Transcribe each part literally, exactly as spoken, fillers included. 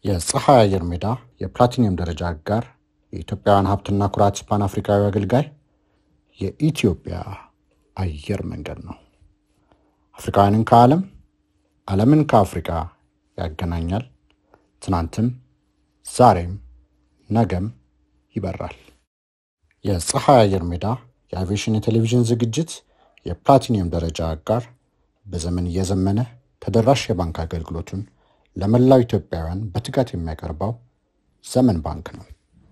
የፀሐይ አየር ሜዳ የፕላቲኒየም ደረጃ አጋር የኢትዮጵያውያን ሀብትና ኩራት ፓን አፍሪካዊ አገልጋይ የኢትዮጵያ አየር መንገድ ነው። አፍሪካውያንን ከዓለም ዓለምን ከአፍሪካ ያገናኛል። ትናንትም ዛሬም ነገም ይበራል። የፀሐይ አየር ሜዳ የአቪዬሽን የቴሌቪዥን ዝግጅት የፕላቲኒየም ደረጃ አጋር በዘመን እየዘመነ ተደራሽ የባንክ አገልግሎቱን ለመላው ኢትዮጵያውያን በትጋት የሚያቀርበው ዘመን ባንክ ነው።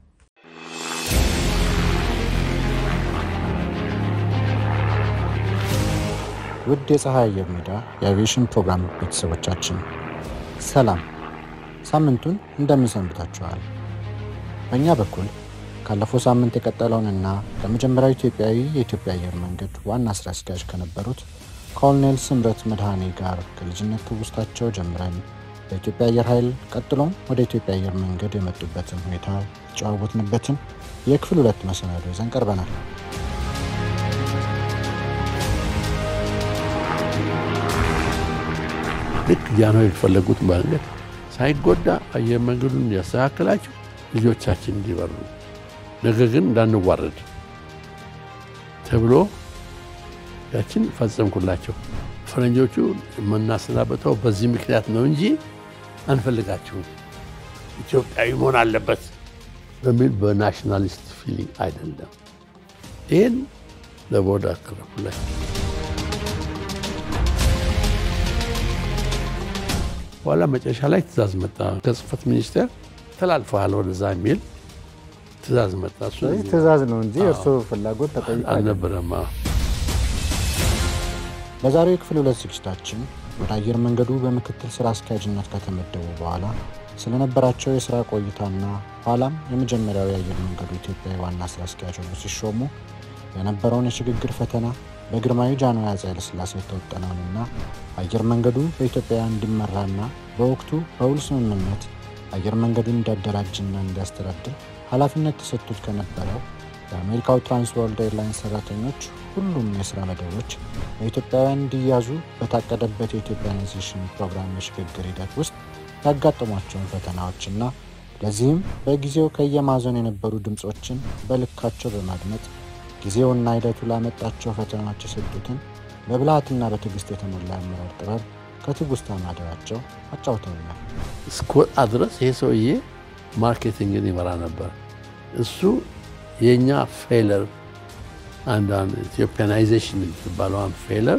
ውድ የፀሐይ አየር ሜዳ የአቪዬሽን ፕሮግራም ቤተሰቦቻችን ሰላም፣ ሳምንቱን እንደምን ሰንብታችኋል? በእኛ በኩል ካለፈው ሳምንት የቀጠለውንና ለመጀመሪያው ኢትዮጵያዊ የኢትዮጵያ አየር መንገድ ዋና ስራ አስኪያጅ ከነበሩት ኮሎኔል ስምረት መድኃኔ ጋር ከልጅነት ትውስታቸው ጀምረን በኢትዮጵያ አየር ኃይል ቀጥሎም ወደ ኢትዮጵያ አየር መንገድ የመጡበትን ሁኔታ የተጨዋወትንበትን የክፍል ሁለት መሰናዶ ይዘን ቀርበናል። ልክ ጃንሆይ የፈለጉት መንገድ ሳይጎዳ አየር መንገዱን ያስተካክላቸው ልጆቻችን እንዲበሩ ነገር ግን እንዳንዋረድ ተብሎ ያችን ፈጸምኩላቸው። ፈረንጆቹ መናሰናበተው በዚህ ምክንያት ነው እንጂ አንፈልጋቸውም፣ ኢትዮጵያዊ መሆን አለበት በሚል በናሽናሊስት ፊሊንግ አይደለም። ይህን ለቦርድ አቀረብኩላቸው። በኋላ መጨረሻ ላይ ትእዛዝ መጣ ከጽህፈት ሚኒስቴር ተላልፈዋል ወደዛ የሚል ትእዛዝ መጣ። እሱ ትእዛዝ ነው እንጂ እርሱ ፍላጎት ተጠይቆ አልነበረም። በዛሬው ክፍል ሁለት ዝግጅታችን ወደ አየር መንገዱ በምክትል ስራ አስኪያጅነት ከተመደቡ በኋላ ስለነበራቸው የሥራ ቆይታና ኋላም የመጀመሪያው የአየር መንገዱ ኢትዮጵያዊ ዋና ስራ አስኪያጅ ሆነው ሲሾሙ የነበረውን የሽግግር ፈተና በግርማዊ ጃንሆይ አፄ ኃይለ ሥላሴ የተወጠነውንና አየር መንገዱ በኢትዮጵያውያን እንዲመራና በወቅቱ በውል ስምምነት አየር መንገዱን እንዲያደራጅና እንዲያስተዳድር ኃላፊነት ተሰጥቶት ከነበረው የአሜሪካው ትራንስወርልድ ኤርላይንስ ሰራተኞች ሁሉም የሥራ መደቦች በኢትዮጵያውያን እንዲያዙ በታቀደበት የኢትዮጵያናይዜሽን ፕሮግራም የሽግግር ሂደት ውስጥ ያጋጠሟቸውን ፈተናዎችና ለዚህም በጊዜው ከየማዕዘኑ የነበሩ ድምፆችን በልካቸው በማድመጥ ጊዜውና ሂደቱ ላመጣቸው ፈተናዎች የሰጡትን በብልሃትና በትዕግስት የተሞላ አመራር ጥበብ ከትውስታ ማደራቸው አጫውተውናል። እስከወጣ ድረስ ይሄ ሰውዬ ማርኬቲንግን ይመራ ነበር። እሱ የኛ ፌለር አንዳንድ ኢትዮጵያናይዜሽን የሚባለውን ፌለር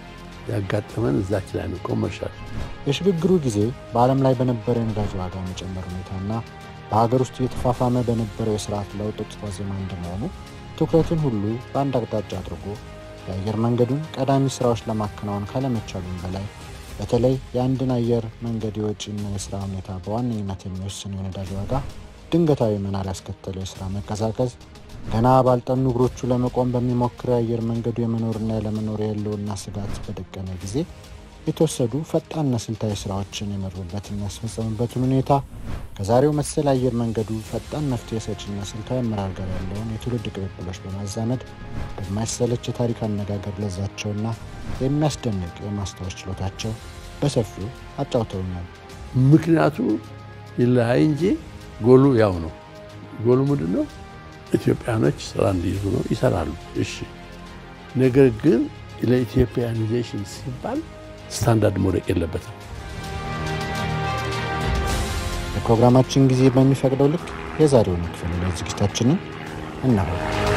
ያጋጠመን እዛች ላይ ነው። ኮመርሻል የሽግግሩ ጊዜ በዓለም ላይ በነበረው የነዳጅ ዋጋ መጨመር ሁኔታና በሀገር ውስጥ እየተፋፋመ በነበረው የስርዓት ለውጥ ዋዜማ እንደመሆኑ ትኩረትን ሁሉ በአንድ አቅጣጫ አድርጎ የአየር መንገዱን ቀዳሚ ስራዎች ለማከናወን ካለመቻሉም በላይ በተለይ የአንድን አየር መንገድ የወጪና የስራ ሁኔታ በዋነኝነት የሚወስነው የነዳጅ ዋጋ ድንገታዊ መናር ያስከተለው የስራ መቀዛቀዝ ገና ባልጠኑ እግሮቹ ለመቆም በሚሞክረው የአየር መንገዱ የመኖርና ያለመኖር የህልውና ስጋት በደቀነ ጊዜ የተወሰዱ ፈጣንና ስልታዊ ስራዎችን የመሩበትና ያስፈጸሙበትን ሁኔታ ከዛሬው መሰል አየር መንገዱ ፈጣን መፍትሄ ሰጪና ስልታዊ አመራር ጋር ያለውን የትውልድ ቅብብሎች በማዛመድ በማይሰለች የታሪክ አነጋገር ለዛቸውና የሚያስደንቅ የማስታወስ ችሎታቸው በሰፊው አጫውተውኛል። ምክንያቱ ይለያይ እንጂ ጎሉ ያው ነው። ጎሉ ምንድን ነው? ኢትዮጵያኖች ስራ እንዲይዙ ነው። ይሰራሉ፣ እሺ። ነገር ግን ለኢትዮጵያናይዜሽን ሲባል ስታንዳርድ መውደቅ የለበትም። የፕሮግራማችን ጊዜ በሚፈቅደው ልክ የዛሬውን ክፍል ላይ ዝግጅታችንን እናው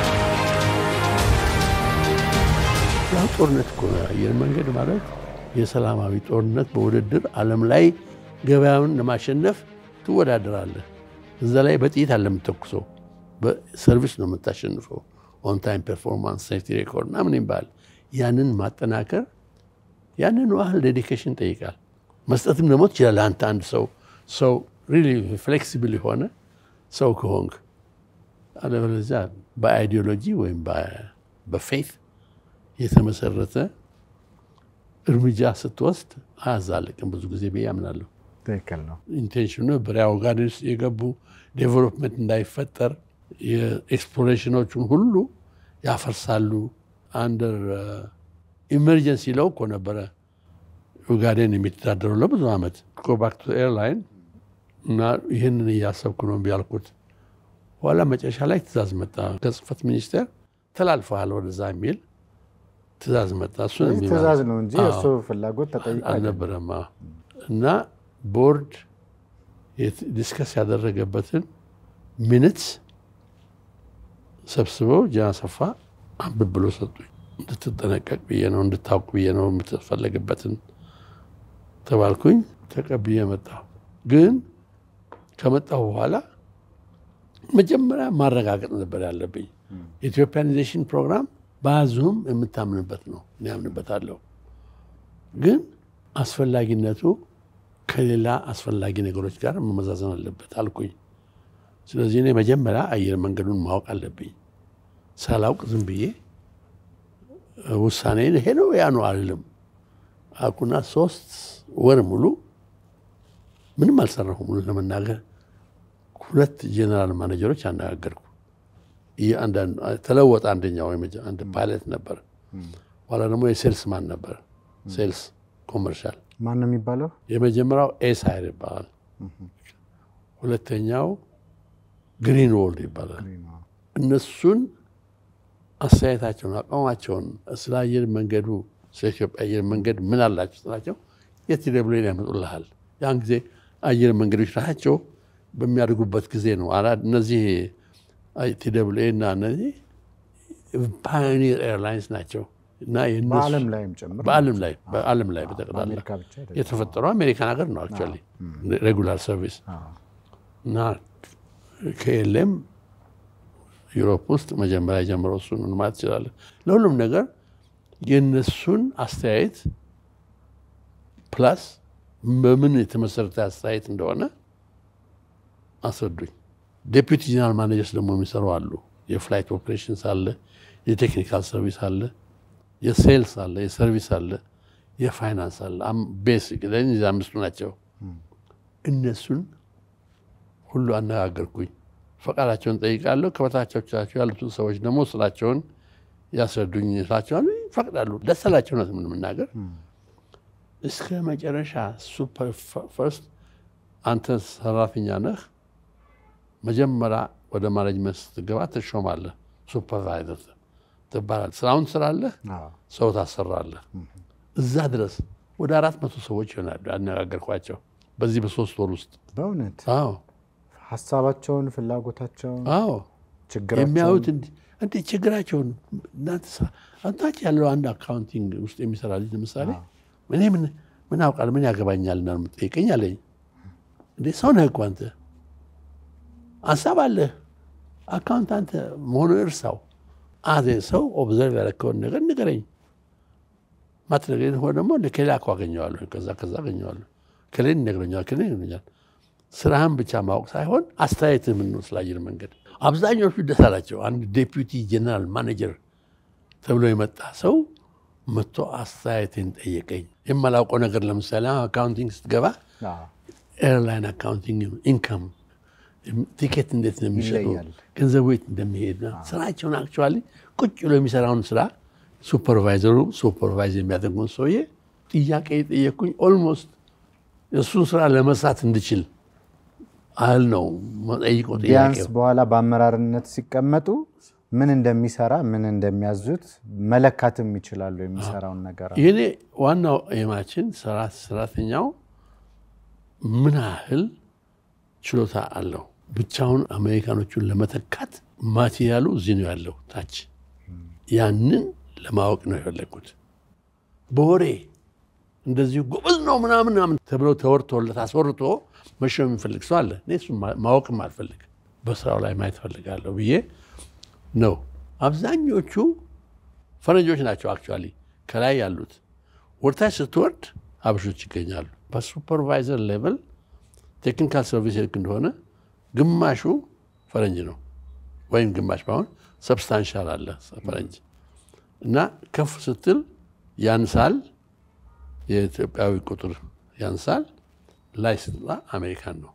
ያው ጦርነት እኮ ነው አየር መንገድ ማለት የሰላማዊ ጦርነት በውድድር ዓለም ላይ ገበያውን ለማሸነፍ ትወዳደራለህ። እዛ ላይ በጥይት አለ የምትተኩሰው፣ በሰርቪስ ነው የምታሸንፈው። ኦን ታይም ፐርፎርማንስ፣ ሴፍቲ ሬኮርድ ምናምን ይባላል። ያንን ማጠናከር ያንን ያህል ዴዲኬሽን ጠይቃል። መስጠትም ደግሞ ትችላለህ አንተ አንድ ሰው ሰው ሪሊ ፍሌክሲብል የሆነ ሰው ከሆንክ። አለበለዚያ በአይዲዮሎጂ ወይም በፌት የተመሰረተ እርምጃ ስትወስድ አያዛልቅም ብዙ ጊዜ ብዬ አምናለሁ። ትክክል ነው። ኢንቴንሽኑ በሪያው ጋር የገቡ ዴቨሎፕመንት እንዳይፈጠር የኤክስፕሎሬሽኖቹን ሁሉ ያፈርሳሉ። አንደር ኢመርጀንሲ ለው እኮ ነበረ ኡጋዴን የሚተዳደረው ለብዙ ዓመት። ጎ ባክ ቱ ኤርላይን እና ይህንን እያሰብኩ ነው ቢያልኩት ኋላ መጨረሻ ላይ ትእዛዝ መጣ ከጽህፈት ሚኒስቴር ተላልፈዋል ወደዛ የሚል ትእዛዝ መጣ እሱ ነው የሚባለው ትእዛዝ ነው እንጂ እሱ ፍላጎት ተጠይቆ አልነበረም እና ቦርድ ዲስከስ ያደረገበትን ሚኒትስ ሰብስበው ጃን ሰፋ አንብብ ብሎ ሰጡኝ እንድትጠነቀቅ ብዬ ነው እንድታውቅ ብዬ ነው የምትፈልግበትን ተባልኩኝ ተቀብዬ መጣሁ ግን ከመጣሁ በኋላ መጀመሪያ ማረጋገጥ ነበር ያለብኝ ኢትዮጵያናይዜሽን ፕሮግራም ባዙም የምታምንበት ነው እኔ አምንበታለሁ ግን አስፈላጊነቱ ከሌላ አስፈላጊ ነገሮች ጋር መመዛዘን አለበት አልኩኝ ስለዚህ እኔ መጀመሪያ አየር መንገዱን ማወቅ አለብኝ ሳላውቅ ዝም ብዬ ውሳኔን ይሄ ነው ያ ነው አይደለም አኩና ሶስት ወር ሙሉ ምንም አልሰራሁም ሙሉ ለመናገር ሁለት ጄነራል ማኔጀሮች አነጋገርኩ ይአንዳን ተለወጠ አንደኛው አንድ ፓይለት ነበር ዋላ ደግሞ የሴልስ ማን ነበር ሴልስ ኮመርሻል ማን ነው የሚባለው የመጀመሪያው ኤስአይር ይባላል ሁለተኛው ግሪን ወርልድ ይባላል እነሱን አሳይታቸውን አቋማቸውን ስለ አየር መንገዱ ስለ ኢትዮጵያ አየር መንገድ ምን አላችሁ ስላቸው የቲደብሊው ያመጡልሃል ያን ጊዜ አየር መንገዶች ናቸው በሚያድጉበት ጊዜ ነው አራ እነዚህ ቲደብሊው እና እነዚህ ፓዮኒር ኤርላይንስ ናቸው እና የነሱ በዓለም ላይም ጨምሮ በዓለም ላይ በዓለም ላይ በተቀዳለ የተፈጠረው አሜሪካን ሀገር ነው አክቹአሊ ሬጉላር ሰርቪስ እና ከኤልኤም ዩሮፕ ውስጥ መጀመሪያ ጀምሮ እሱን ማለት ይችላል ለሁሉም ነገር የነሱን አስተያየት ፕላስ በምን የተመሰረተ አስተያየት እንደሆነ አስረዱኝ ዴፒቲ ጀነራል ማኔጀርስ ደግሞ የሚሰሩ አሉ የፍላይት ኦፕሬሽንስ አለ የቴክኒካል ሰርቪስ አለ የሴልስ አለ የሰርቪስ አለ የፋይናንስ አለ አም ቤሲክ ለዚህ አምስቱ ናቸው እነሱን ሁሉ አነጋገርኩኝ ፈቃዳቸውን ጠይቃለሁ ከበታቾቻቸው ያሉትን ሰዎች ደግሞ ስራቸውን ያስረዱኝ ስራቸውን ፈቅዳሉ ደሰላቸው ነው ምን መናገር እስከ መጨረሻ ሱፐር ፈርስት አንተ ሰራተኛ ነህ መጀመሪያ ወደ ማኔጅመንት ስትገባ ትሾማለህ ሱፐርቫይዘር ተባራል ስራውን ስራለህ ሰው ታሰራለህ እዛ ድረስ ወደ አራት መቶ ሰዎች ይሆናሉ አነጋገርኳቸው በዚህ በሶስት ወር ውስጥ በእውነት አዎ ሐሳባቸውን ፍላጎታቸውን አዎ ችግራቸውን የሚያዩት እንዴ ችግራቸውን እናንተ አንታች ያለው አንድ አካውንቲንግ ውስጥ የሚሰራ ልጅ ለምሳሌ እኔ ምን ምን አውቃለሁ ምን ያገባኛል እና የምትጠይቀኝ አለኝ እንዴ ሰው ነህ እኮ አንተ ሐሳብ አለ አካውንታንት መሆኑ እርሳው አዜ ሰው ኦብዘርቭ ያደረከውን ነገር ንገረኝ ማትነግረኝ ሆነ ደግሞ ለከሌላ እኮ አገኘዋለሁ ከዛ ከዛ አገኘዋለሁ ከሌን ነግረኛል ከሌን ነግረኛል ስራህን ብቻ ማወቅ ሳይሆን አስተያየትህ ምን ነው ስለ አየር መንገድ አብዛኞቹ ደስ አላቸው አንድ ዴፒቲ ጀነራል ማኔጀር ተብሎ የመጣ ሰው መጥቶ አስተያየቴን ጠየቀኝ የማላውቀው ነገር ለምሳሌ አካውንቲንግ ስትገባ ኤርላይን አካውንቲንግ ኢንካም ቲኬት እንዴት ነው የሚሸጠው ገንዘቡ የት እንደሚሄድ ስራቸውን አክቹአሊ ቁጭ ብሎ የሚሰራውን ስራ ሱፐርቫይዘሩ ሱፐርቫይዝ የሚያደርገውን ሰውዬ ጥያቄ ጠየቁኝ ኦልሞስት እሱን ስራ ለመስራት እንድችል አል ነው መጠይቆ ጥያቄ ቢያንስ በኋላ በአመራርነት ሲቀመጡ ምን እንደሚሰራ ምን እንደሚያዙት መለካትም ይችላሉ የሚሰራውን ነገር ይሄ ዋናው የማችን ስራ ሰራተኛው ምን ያህል ችሎታ አለው ብቻውን አሜሪካኖቹን ለመተካት ማቴሪያሉ እዚህ ነው ያለው ታች ያንን ለማወቅ ነው የፈለኩት በወሬ እንደዚህ ጎበዝ ነው ምናምን ምናምን ተብሎ ተወርቶለት አስወርቶ መሸም የሚፈልግ ሰው አለ እኔ እሱን ማወቅም አልፈልግ በስራው ላይ ማየት ፈልጋለሁ ብዬ ነው አብዛኞቹ ፈረንጆች ናቸው አክቹአሊ ከላይ ያሉት ወርታች ስትወርድ አብሾች ይገኛሉ በሱፐርቫይዘር ሌቭል ቴክኒካል ሰርቪስ ልክ እንደሆነ ግማሹ ፈረንጅ ነው ወይም ግማሽ ባይሆን ሰብስታንሻል አለ ፈረንጅ እና ከፍ ስትል ያንሳል የኢትዮጵያዊ ቁጥር ያንሳል ላይ ስትላ አሜሪካን ነው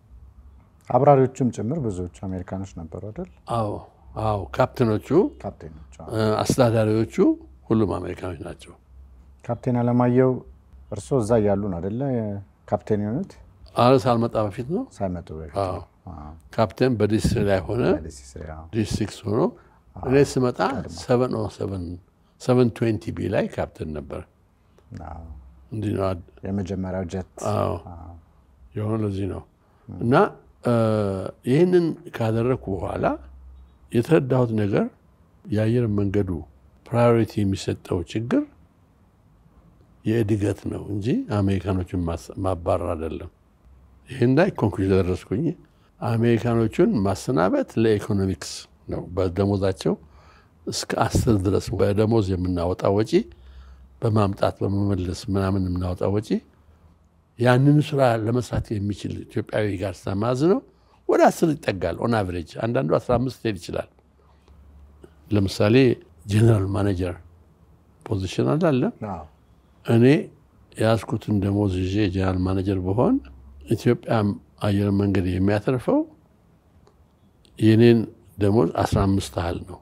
አብራሪዎቹም ጭምር ብዙዎች አሜሪካኖች ነበሩ አይደል አዎ አዎ ካፕቴኖቹ ካፕቴኖቹ አስተዳዳሪዎቹ ሁሉም አሜሪካኖች ናቸው ካፕቴን አለማየሁ እርሶ እዛ ያሉ ነው አይደል ካፕቴን የሆኑት አረ ሳልመጣ በፊት ነው ሳይመጡ በፊት አዎ ካፕቴን በዲስ ላይ ሆነ ዲስ ሲክስ ሆኖ እኔ ስመጣ ሰቨን ኦ ሰቨን ሰቨን ትዌንቲ ቢ ላይ ካፕቴን ነበር አዎ እንዴ ነው የመጀመሪያው ጀት አዎ የሆነ ለዚህ ነው እና ይሄንን ካደረኩ በኋላ የተረዳሁት ነገር የአየር መንገዱ ፕራዮሪቲ የሚሰጠው ችግር የእድገት ነው እንጂ አሜሪካኖችን ማባረር አይደለም ይሄን ላይ ኮንክሉዥን ደረስኩኝ አሜሪካኖችን ማሰናበት ለኢኮኖሚክስ ነው በደሞዛቸው እስከ አስር ድረስ በደሞዝ የምናወጣው ወጪ በማምጣት በመመለስ ምናምን የምናወጣው ወጪ ያንን ስራ ለመስራት የሚችል ኢትዮጵያዊ ጋር ተማዝ ነው ወደ አስር ይጠጋል ኦን አቨሬጅ አንዳንዱ አስራ አምስት ሄድ ይችላል ለምሳሌ ጀነራል ማኔጀር ፖዚሽን አለ አዎ እኔ ያስኩትን ደሞዝ ይዤ ጀነራል ማኔጀር በሆን ኢትዮጵያ አየር መንገድ የሚያተርፈው የኔን ደሞዝ አስራ አምስት አህል ነው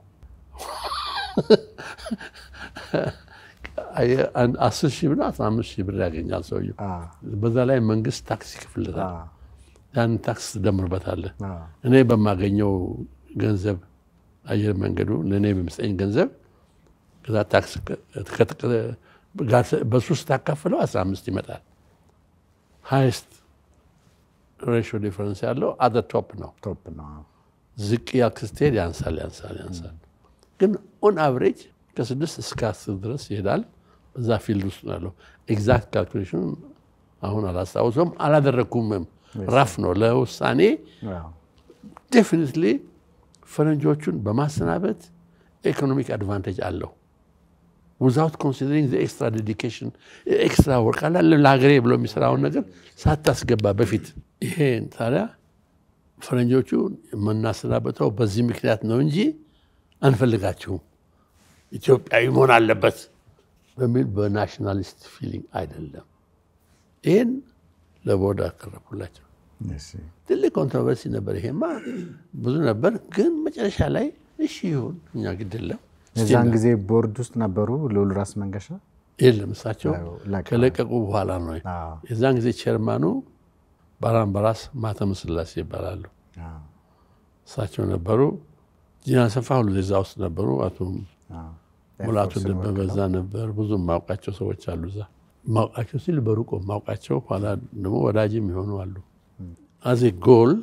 አን አስር ሺህ ብር አስራ አምስት ሺህ ብር ያገኛል ሰውየው በዛ ላይ መንግስት ታክስ ይከፍልታል ያን ታክስ ደምርበታል እኔ በማገኘው ገንዘብ አየር መንገዱ ለኔ በሚሰጠኝ ገንዘብ ከዛ ታክስ በሶስት ታካፍለው አስራ አምስት ይመጣል ሃይስት ሬሽዮ ዲፈረንስ ያለው አት ዘ ቶፕ ነው ቶፕ ነው ዝቅ ያክስቴድ ያንሳል ያንሳል ያንሳል ግን ኦን አቨሬጅ ከስድስት እስከ አስር ድረስ ይሄዳል በዛ ፊልድ ውስጥ ነው ኤግዛክት ካልኩሌሽን አሁን አላስታውሰውም አላደረኩም ራፍ ነው ለውሳኔ ዴፊኒትሊ ፈረንጆቹን በማሰናበት ኢኮኖሚክ አድቫንቴጅ አለው without considering the extra dedication extra work አለ ለሀገሬ ብሎ የሚሰራውን ነገር ሳታስገባ በፊት ይሄን ታዲያ ፈረንጆቹ መናሰናበተው በዚህ ምክንያት ነው እንጂ አንፈልጋቸውም ኢትዮጵያዊ መሆን አለበት በሚል በናሽናሊስት ፊሊንግ አይደለም ይሄን ለቦርድ አቀረብኩላቸው ትልቅ ኮንትሮቨርሲ ነበር ይሄማ ብዙ ነበር ግን መጨረሻ ላይ እሺ ይሁን እኛ ግድለም የዛን ጊዜ ቦርድ ውስጥ ነበሩ ሉል ራስ መንገሻ የለም እሳቸው ከለቀቁ በኋላ ነው የዛን ጊዜ ቸርማኑ ባራምባራስ ማተም ስላሴ ይባላሉ እሳቸው ነበሩ ጂና ሰፋ ሁሉ እዛ ውስጥ ነበሩ አቶ ሙላቱ ደበበዛ ነበር ብዙ ማውቃቸው ሰዎች አሉ እዛ ማውቃቸው ሲል በሩቆ ማውቃቸው ኋላ ደግሞ ወዳጅም ይሆኑ አሉ አዜ ጎል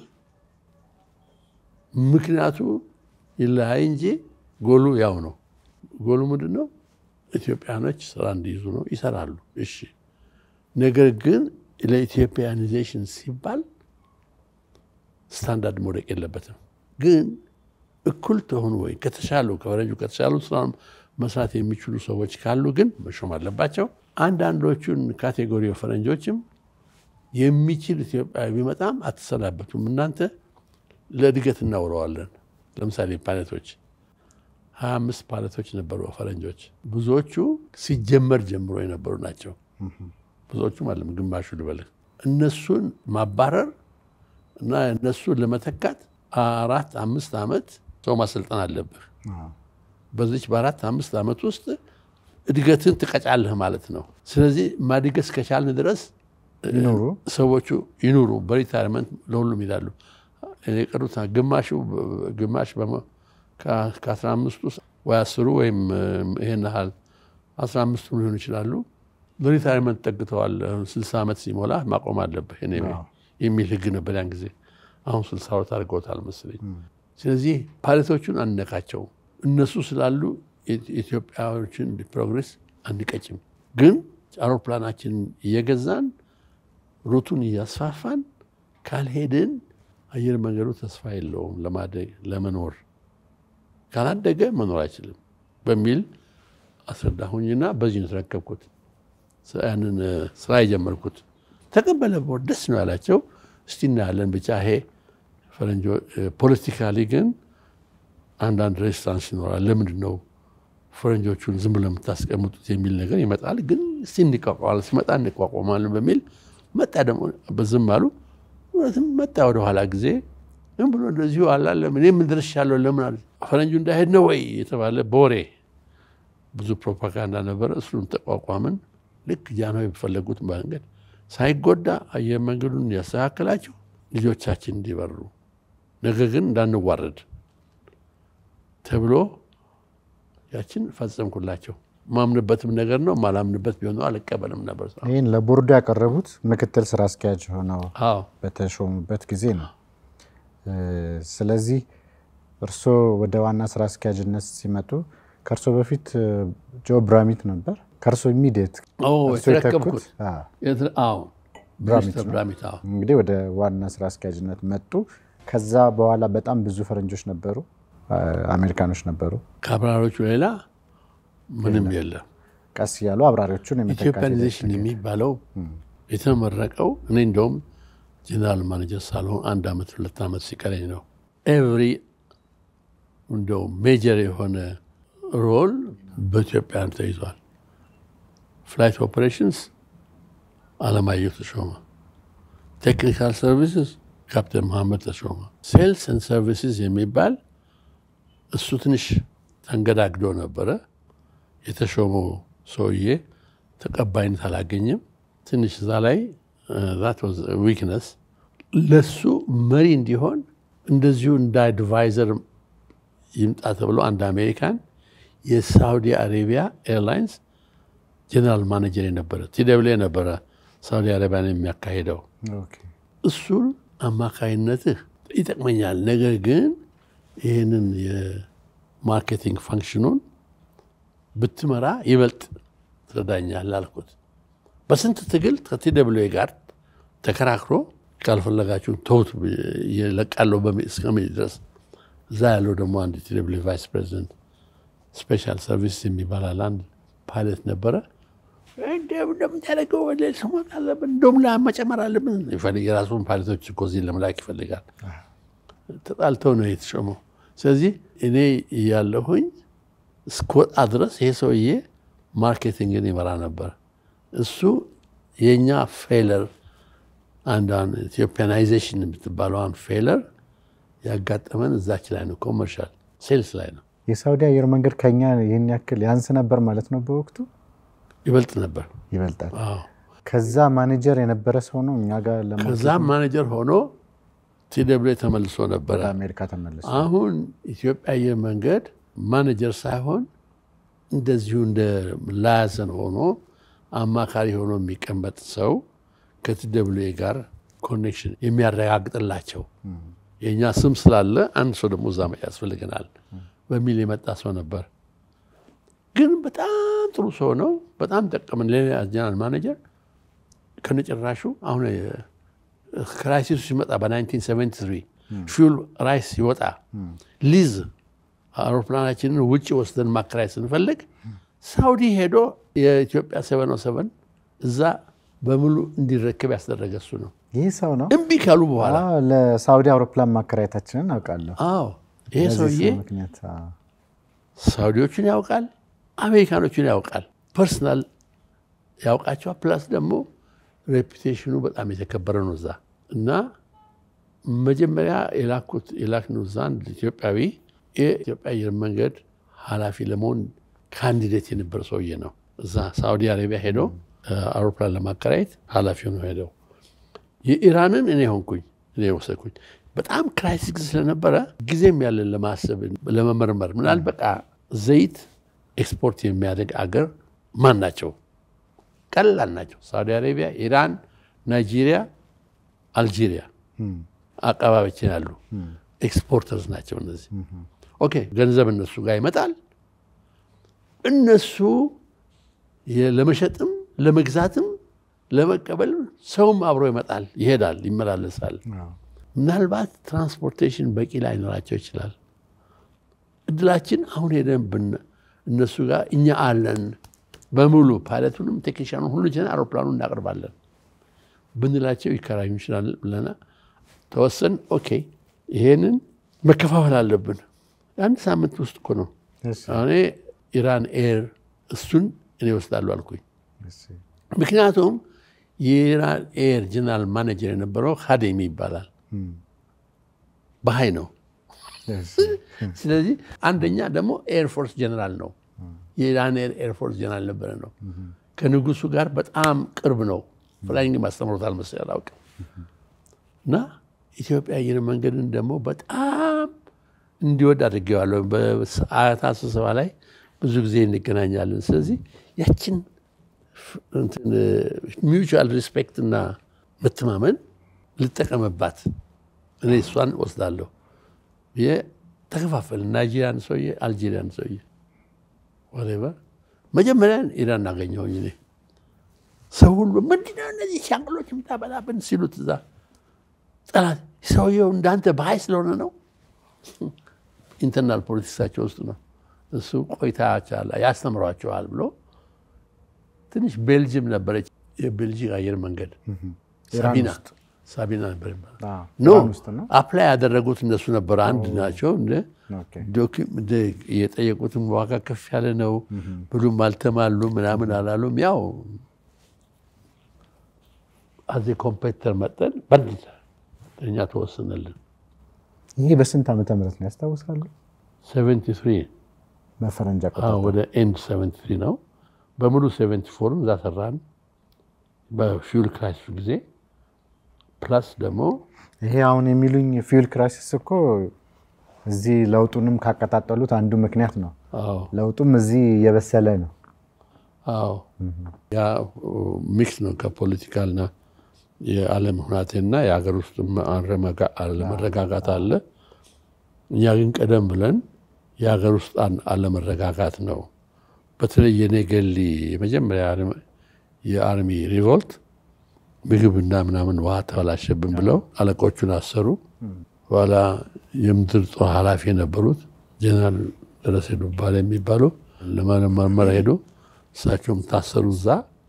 ምክንያቱ ይለያይ እንጂ ጎሉ ያው ነው ጎሉ ምንድነው ኢትዮጵያኖች ስራ እንዲይዙ ነው ይሰራሉ እሺ ነገር ግን ለኢትዮጵያናይዜሽን ሲባል ስታንዳርድ ሞዴል የለበትም ግን እኩል ተሆኑ ወይ ከተሻሉ ከወረጁ ከተሻሉ ስራ መስራት የሚችሉ ሰዎች ካሉ ግን መሾም አለባቸው አንዳንዶቹን ካቴጎሪ ፈረንጆችም የሚችል ኢትዮጵያዊ ቢመጣም አትሰናበቱም እናንተ ለድገት እናውረዋለን ለምሳሌ ፓይለቶች ሀያ አምስት ፓይለቶች ነበሩ ፈረንጆች ብዙዎቹ ሲጀመር ጀምሮ የነበሩ ናቸው ብዙዎቹ ማለት ግማሹ ልበል እነሱን ማባረር እና እነሱን ለመተካት አራት አምስት አመት ሰው ማሰልጠን አለበት በዚህ በአራት አምስት አመት ውስጥ እድገትን ትቀጫለህ ማለት ነው ስለዚህ ማድገስ ከቻልን ድረስ ይኖሩ ሰዎቹ ይኖሩ በሪታይርመንት ለሁሉም ይላሉ እኔ ቀሩታ ግማሹ ግማሽ በመ ከአስራ አምስት ወይ አስር ወይም ይሄን ያህል አስራ አምስት ሊሆኑ ይችላሉ በሪታይርመንት ተጠግተዋል ስልሳ አመት ሲሞላ ማቆም አለበት እኔ የሚል ህግ ነበር ያን ጊዜ አሁን ስልሳ ሁለት አድርገውታል መሰለኝ ስለዚህ ፓይለቶቹን አንነካቸው እነሱ ስላሉ ኢትዮጵያውያኖችን ፕሮግሬስ አንቀጭም ግን አውሮፕላናችን እየገዛን ሩቱን እያስፋፋን ካልሄድን አየር መንገዱ ተስፋ የለውም ለማደግ ለመኖር ካላደገ መኖር አይችልም በሚል አስረዳሁኝና በዚህ ነው ተረከብኩት ያንን ስራ የጀመርኩት ተቀበለ ቦርድ ደስ ነው ያላቸው እስቲ እናያለን ብቻ ይሄ ፈረንጆ ፖለቲካሊ ግን አንዳንድ ሬስታንስ ይኖራል ለምንድነው ፈረንጆቹን ዝም ብለው የምታስቀምጡት የሚል ነገር ይመጣል ግን እስቲ እንቋቋማለን ሲመጣ እንቋቋማለን በሚል መጣ ደግሞ በዝም አሉ ወይም መጣ ወደ ኋላ ጊዜ ምን ብሎ እንደዚሁ አላለም እኔ ምን ድርሻለሁ ለምን አለ ፈረንጁ እንዳይሄድ ነው ወይ የተባለ ቦሬ ብዙ ፕሮፓጋንዳ ነበር እሱን ተቋቋመን ልክ ጃንሆይ በፈለጉት መንገድ ሳይጎዳ አየር መንገዱን ያስተካክላችሁ ልጆቻችን እንዲበሩ ነገር ግን እንዳንዋረድ ተብሎ ያችን ፈጸምኩላቸው። ማምንበትም ነገር ነው ማላምንበት ቢሆን አልቀበልም ነበር። ይሄን ለቦርዱ ያቀረቡት ምክትል ስራ አስኪያጅ ሆነው በተሾሙበት ጊዜ ነው። ስለዚህ እርሶ ወደ ዋና ስራ አስኪያጅነት ሲመጡ ከርሶ በፊት ጆ ብራሚት ነበር። ከርሶ ኢሚዲየት ኦ ተረከብኩት። አዎ ብራሚት አዎ እንግዲህ ወደ ዋና ስራ አስኪያጅነት መጡ። ከዛ በኋላ በጣም ብዙ ፈረንጆች ነበሩ፣ አሜሪካኖች ነበሩ። ከአብራሪዎቹ ሌላ ምንም የለም። ቀስ ያሉ አብራሪዎቹን የሚተካው ኢትዮጵያናይዜሽን የሚባለው የተመረቀው እኔ እንደውም ጀነራል ማኔጀር ሳልሆን አንድ አመት ሁለት አመት ሲቀረኝ ነው። ኤቭሪ እንደው ሜጀር የሆነ ሮል በኢትዮጵያ ተይዟል። ፍላይት ኦፐሬሽንስ አለማየሁ ተሾመ፣ ቴክኒካል ሰርቪስስ ካፕቴን መሐመድ ተሾመ፣ ሴልስ ኤንድ ሰርቪስስ የሚባል እሱ ትንሽ ተንገዳግዶ ነበረ። የተሾመው ሰውዬ ተቀባይነት አላገኘም። ትንሽ እዛ ላይ that was a weakness ለሱ መሪ እንዲሆን እንደዚሁ እንደ አድቫይዘር ይምጣ ተብሎ አንድ አሜሪካን የሳውዲ አረቢያ ኤርላይንስ ጀነራል ማኔጀር የነበረ ቲደብሊው የነበረ ሳውዲ አረቢያን የሚያካሂደው ኦኬ እሱ አማካይነትህ ይጠቅመኛል፣ ነገር ግን ይሄንን የማርኬቲንግ ፋንክሽኑን ብትመራ ይበልጥ ትረዳኛለህ አልኩት። በስንት ትግል ከቲደብሊው ጋር ተከራክሮ ካልፈለጋችሁ ተውት ይለቃለው በሚስከም ድረስ እዛ ያለው ደግሞ አንድ ቲደብሊው ቫይስ ፕሬዚደንት ስፔሻል ሰርቪስ የሚባል አንድ ፓይለት ነበረ። እንደም እንደም ታለቀው ወደ ሰሞን አለብን እንደም ለማጨመር አለብን ይፈልግ የራሱን ፓይለቶች እኮ እዚህ ለመላክ ይፈልጋል። ተጣልተው ነው የተሾመው። ስለዚህ እኔ ያለሁኝ እስከወጣ ድረስ ይሄ ሰውዬ ማርኬቲንግን ይመራ ነበር። እሱ የኛ ፌለር አንዳን ኢትዮጵያናይዜሽን የምትባለውን ፌለር ያጋጠመን እዛች ላይ ነው፣ ኮመርሻል ሴልስ ላይ ነው። የሳውዲ አየር መንገድ ከኛ ይሄን ያክል ያንስ ነበር ማለት ነው በወቅቱ? ይበልጥ ነበር። ይበልጣል። አዎ ከዛ ማኔጀር የነበረ ሰው ነው እኛ ጋር ለማለት ከዛ ማኔጀር ሆኖ ቲደብሊው ተመልሶ ነበር አሜሪካ ተመልሶ። አሁን ኢትዮጵያ አየር መንገድ ማኔጀር ሳይሆን እንደዚሁ እንደ ላዘን ሆኖ አማካሪ ሆኖ የሚቀመጥ ሰው ከቲደብሊው ጋር ኮኔክሽን የሚያረጋግጥላቸው የኛ ስም ስላለ አንድ ሰው ደግሞ እዛ ያስፈልገናል በሚል የመጣ ሰው ነበር። ግን በጣም ጥሩ ሰው ነው። በጣም ጠቀመን። ሌላ ጀነራል ማኔጀር ከነጭራሹ አሁን ክራይሲሱ ሲመጣ በ1973 ፊውል ራይስ ይወጣ ሊዝ አውሮፕላናችንን ውጪ ወስደን ማከራይ ስንፈልግ ሳውዲ ሄዶ የኢትዮጵያ ሰቨን ኦ ሰቨን እዛ በሙሉ እንዲረከብ ያስደረገ እሱ ነው። ይሄ ሰው ነው እምቢ ካሉ በኋላ አዎ ለሳውዲ አውሮፕላን ማከራየታችንን አውቃለሁ። አዎ ይሄ ሰውዬ ሳውዲዎችን ያውቃል፣ አሜሪካኖችን ያውቃል፣ ፐርሰናል ያውቃቸው። ፕላስ ደግሞ ሬፑቴሽኑ በጣም የተከበረ ነው እዛ እና መጀመሪያ የላኩት የላክነው ዛንድ ኢትዮጵያዊ የኢትዮጵያ አየር መንገድ ኃላፊ ለመሆን ካንዲዴት የነበረ ሰውዬ ነው። እዛ ሳውዲ አረቢያ ሄዶ አውሮፕላን ለማከራየት ኃላፊ ሆኖ ሄደው የኢራንን እኔ ሆንኩኝ እኔ ወሰድኩኝ። በጣም ክራይሲስ ስለነበረ ጊዜም ያለን ለማሰብ ለመመርመር ምናል በቃ ዘይት ኤክስፖርት የሚያደርግ አገር ማን ናቸው? ቀላል ናቸው። ሳውዲ አረቢያ፣ ኢራን፣ ናይጄሪያ፣ አልጄሪያ አቀባቢችን ያሉ ኤክስፖርተርስ ናቸው እነዚህ። ኦኬ ገንዘብ እነሱ ጋር ይመጣል። እነሱ ለመሸጥም ለመግዛትም ለመቀበል ሰውም አብሮ ይመጣል፣ ይሄዳል፣ ይመላለሳል። ምናልባት ትራንስፖርቴሽን በቂ ላይኖራቸው ይችላል። እድላችን አሁን ሄደን እነሱ ጋር እኛ አለን በሙሉ ፓይለቱንም ቴክኒሻኑን ሁሉ ጀና አውሮፕላኑን እናቀርባለን ብንላቸው ይከራዩ ይችላል ብለና ተወሰን። ኦኬ ይሄንን መከፋፈል አለብን። አንድ ሳምንት ውስጥ እኮ ነው እኔ ኢራን ኤር እሱን እኔ ወስዳለሁ አልኩኝ። ምክንያቱም የኢራን ኤር ጀነራል ማኔጀር የነበረው ኻዴሚ ይባላል በሃይ ነው። ስለዚህ አንደኛ ደግሞ ኤር ፎርስ ጀነራል ነው። የኢራን ኤር ፎርስ ጀነራል ነበረ ነው። ከንጉሱ ጋር በጣም ቅርብ ነው። ፍላይንግ ማስተምሮታል መሰለኝ አላውቅም። እና ኢትዮጵያ አየር መንገድን ደግሞ በጣም እንዲወድ አድርጌዋለሁ። በሰዓት ስብሰባ ላይ ብዙ ጊዜ እንገናኛለን። ስለዚህ ያችን ሚውቹዋል ሪስፔክት እና መተማመን ልጠቀምባት እኔ እሷን ወስዳለሁ። ተከፋፈል ናይጄሪያን ሰውዬ አልጄሪያን ሰውዬ ወሬቨር መጀመሪያ ኢራን አገኘሁኝ እኔ ሰው ሁሉ ምንድነው እነዚህ ሻንቅሎች የምታበላብን ሲሉት እዛ ጠላት ሰውየው እንዳንተ በኃይል ስለሆነ ነው ኢንተርናል ፖለቲክሳቸው ውስጥ ነው እሱ ቆይታቸዋል ያስተምሯቸዋል ብሎ ትንሽ ቤልጅየም ነበረች የቤልጂክ አየር መንገድ ሳቢና ሳቢና ነበር ኖ አፕላይ ያደረጉት እነሱ ነበር አንድ ናቸው እንደ ዶክመንት የጠየቁትም ዋጋ ከፍ ያለ ነው ብሉም አልተማሉ ምናምን አላሉም ያው አዜ ኮምፒውተር መጠን በእንደ እኛ ተወሰነልን። ይሄ በስንት ዓመተ ምህረት ነው ያስታውሳሉ? ሰቨንቲ ትሪ በፈረንጅ አቆጣጠር አዎ ወደ ኤንድ ሰቨንቲ ትሪ ነው። በሙሉ ሰቨንቲ ፎር እዛ ሰራን በፊውል ክራይሲስ ጊዜ ፕላስ ደግሞ ይሄ አሁን የሚሉኝ ፊውል ክራይሲስ እኮ እዚህ ለውጡንም ካቀጣጠሉት አንዱ ምክንያት ነው። አዎ ለውጡም እዚህ የበሰለ ነው። አዎ ያ ሚክስ ነው ከፖለቲካልና የዓለም ሁኔታና የሀገር ውስጥ አለመረጋጋት አለ። እኛ ግን ቀደም ብለን የሀገር ውስጥ አለመረጋጋት ነው በተለይ የኔገሊ የመጀመሪያ የአርሚ ሪቮልት ምግብና ምናምን ውሃ ተበላሸብን ብለው አለቆቹን አሰሩ። በኋላ የምድር ጦር ኃላፊ የነበሩት ጀነራል ደረሰ ዱባለ የሚባሉ ለማመርመር ሄዱ። እሳቸውም ታሰሩ እዛ።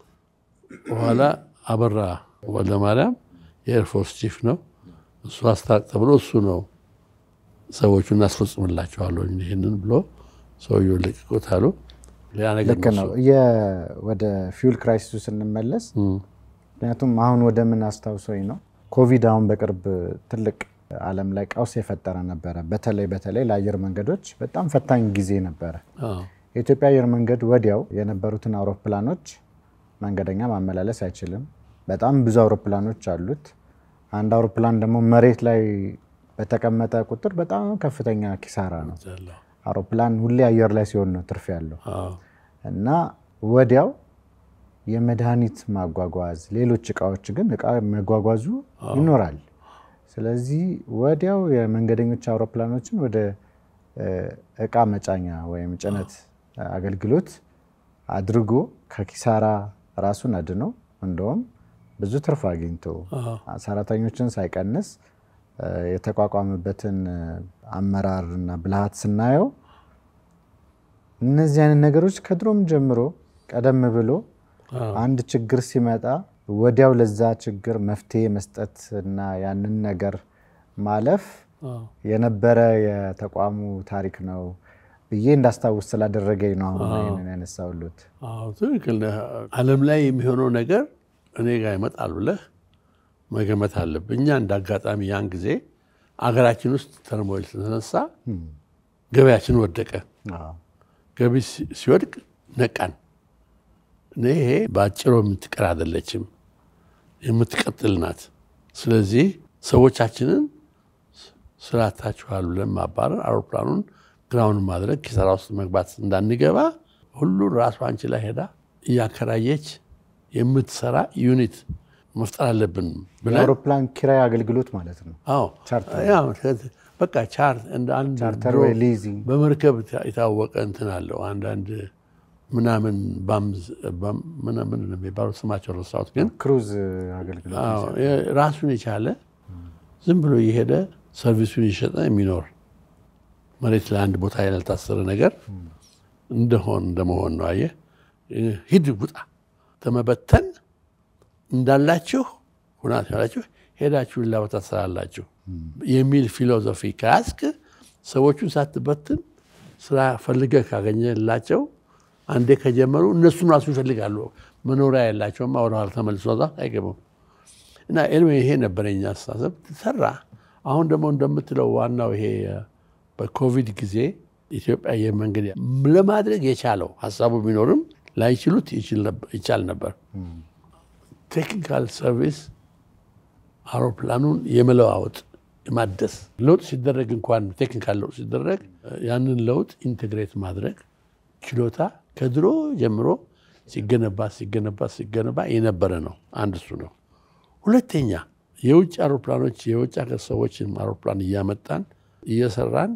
በኋላ አበራ ወልደ ማርያም የኤርፎርስ ቺፍ ነው እሱ አስታቅ ተብሎ እሱ ነው ሰዎቹን አስፈጽምላቸዋለሁ ይሄንን ብሎ ሰውየው ለቅቆት አሉ። ልክ ነው። ወደ ፊውል ክራይሲሱ ስንመለስ ምክንያቱም አሁን ወደ ምን አስታውሶኝ ነው ኮቪድ አሁን በቅርብ ትልቅ ዓለም ላይ ቀውስ የፈጠረ ነበር። በተለይ በተለይ ለአየር መንገዶች በጣም ፈታኝ ጊዜ ነበር። የኢትዮጵያ አየር መንገድ ወዲያው የነበሩትን አውሮፕላኖች መንገደኛ ማመላለስ አይችልም። በጣም ብዙ አውሮፕላኖች አሉት። አንድ አውሮፕላን ደግሞ መሬት ላይ በተቀመጠ ቁጥር በጣም ከፍተኛ ኪሳራ ነው። አውሮፕላን ሁሌ አየር ላይ ሲሆን ነው ትርፍ ያለው እና ወዲያው የመድኃኒት ማጓጓዝ ሌሎች እቃዎች ግን እቃ መጓጓዙ ይኖራል። ስለዚህ ወዲያው የመንገደኞች አውሮፕላኖችን ወደ እቃ መጫኛ ወይም ጭነት አገልግሎት አድርጎ ከኪሳራ ራሱን አድኖ እንደውም ብዙ ትርፍ አግኝቶ ሰራተኞችን ሳይቀንስ የተቋቋመበትን አመራርና ብልሃት ስናየው እነዚህ አይነት ነገሮች ከድሮም ጀምሮ ቀደም ብሎ አንድ ችግር ሲመጣ ወዲያው ለዛ ችግር መፍትሄ መስጠት እና ያንን ነገር ማለፍ የነበረ የተቋሙ ታሪክ ነው ብዬ እንዳስታውስ ስላደረገኝ ነው አሁን ይሄንን ያነሳውሉት። አዎ ትክክል ነው። ዓለም ላይ የሚሆነው ነገር እኔ ጋር ይመጣል ብለህ መገመት አለብህ። እኛ እንዳጋጣሚ ያን ጊዜ አገራችን ውስጥ ተርሞይል ስለተነሳ ገበያችን ወደቀ። ገቢ ሲወድቅ ነቃን። ይሄ ባጭሩ የምትቀር አይደለችም የምትቀጥል ናት። ስለዚህ ሰዎቻችንን ስራታችኋል ብለን ማባረር አውሮፕላኑን ግራውንድ ማድረግ ኪሳራ ውስጥ መግባት እንዳንገባ ሁሉ ራሷ አንቺ ላይ ሄዳ እያከራየች የምትሰራ ዩኒት መፍጠር አለብን ብለን የአውሮፕላን ኪራይ አገልግሎት ማለት ነው። አዎ ያው በቃ ቻርት እንደ አንድ ቻርተር ወይ ሊዚንግ በመርከብ የታወቀ እንትን አለው አንዳንድ ምናምን ባምዝ ምናምን ነው የሚባለው ስማቸው ረሳሁት ግን ክሩዝ አገልግሎት አዎ ራሱን የቻለ ዝም ብሎ እየሄደ ሰርቪሱን ይሸጣ የሚኖር መሬት ለአንድ ቦታ ያልታሰረ ነገር እንደሆን እንደመሆን ነው። አየህ ሂድ ውጣ ተመበተን እንዳላችሁ ሁናት ያላችሁ ሄዳችሁ ለቦታ ሰራላችሁ የሚል ፊሎሶፊ ካስክ ሰዎቹን ሳትበትን ስራ ፈልገህ ካገኘላቸው አንዴ ከጀመሩ እነሱም ራሱ ይፈልጋሉ መኖሪያ ያላቸውማ ወደ ኋላ ተመልሰው እዛ አይገቡም። እና ኤልሜ ይሄ ነበረኛ አስተሳሰብ ተሰራ። አሁን ደግሞ እንደምትለው ዋናው ይሄ በኮቪድ ጊዜ ኢትዮጵያ የመንገድ ለማድረግ የቻለው ሐሳቡ ቢኖርም ላይችሉት ይችል ነበር። ቴክኒካል ሰርቪስ አውሮፕላኑን የመለዋወጥ የማደስ ለውጥ ሲደረግ እንኳን ቴክኒካል ለውጥ ሲደረግ ያንን ለውጥ ኢንቴግሬት ማድረግ ችሎታ ከድሮ ጀምሮ ሲገነባ ሲገነባ ሲገነባ የነበረ ነው። አንድ እሱ ነው። ሁለተኛ የውጭ አውሮፕላኖች የውጭ ሀገር ሰዎችን አውሮፕላን እያመጣን እየሰራን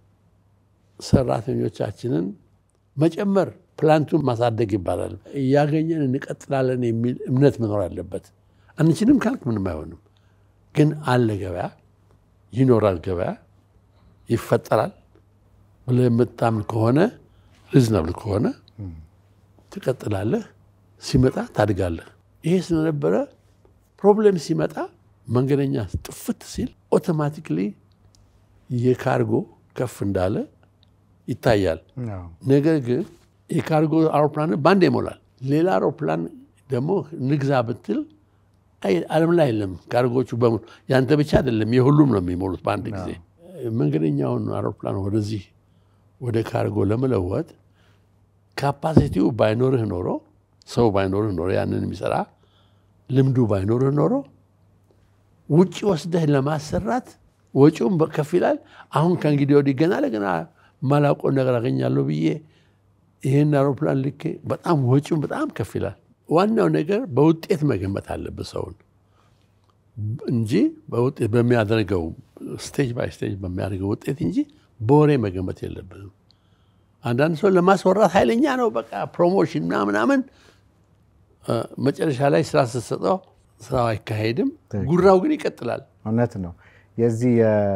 ሰራተኞቻችንን መጨመር ፕላንቱን ማሳደግ ይባላል። እያገኘን እንቀጥላለን የሚል እምነት መኖር አለበት። አንችልም ካልክ ምንም አይሆንም። ግን አለ ገበያ ይኖራል፣ ገበያ ይፈጠራል ብለህ የምታምን ከሆነ ሪዝናብል ከሆነ ትቀጥላለህ፣ ሲመጣ ታድጋለህ። ይሄ ስለነበረ ፕሮብሌም ሲመጣ መንገደኛ ጥፍት ሲል ኦቶማቲክሊ የካርጎ ከፍ እንዳለ ይታያል። ነገር ግን የካርጎ አውሮፕላን ባንድ ይሞላል። ሌላ አውሮፕላን ደግሞ ንግዛ ብትል ዓለም ላይ የለም። ካርጎቹ በሙሉ ያንተ ብቻ አይደለም፣ የሁሉም ነው የሚሞሉት በአንድ ጊዜ። መንገደኛውን አውሮፕላን ወደዚህ ወደ ካርጎ ለመለወጥ ካፓሲቲው ባይኖርህ ኖሮ ሰው ባይኖርህ ኖሮ ያንን የሚሰራ ልምዱ ባይኖርህ ኖሮ ውጪ ወስደህ ለማሰራት ወጪውም ከፍ ይላል። አሁን ከእንግዲህ ወዲህ ገና ለገና ማላውቀው ነገር አገኛለሁ ብዬ ይሄን አውሮፕላን ልኬ በጣም ወጪውም በጣም ከፍ ይላል። ዋናው ነገር በውጤት መገመት አለበት ሰውን እንጂ በውጤት በሚያደርገው ስቴጅ ባይ ስቴጅ በሚያደርገው ውጤት እንጂ በወሬ መገመት የለብንም። አንዳንድ ሰው ለማስወራት ኃይለኛ ነው፣ በቃ ፕሮሞሽን ምናምን፣ መጨረሻ ላይ ስራ ስትሰጠው ስራው አይካሄድም፣ ጉራው ግን ይቀጥላል። እውነት ነው። የዚህ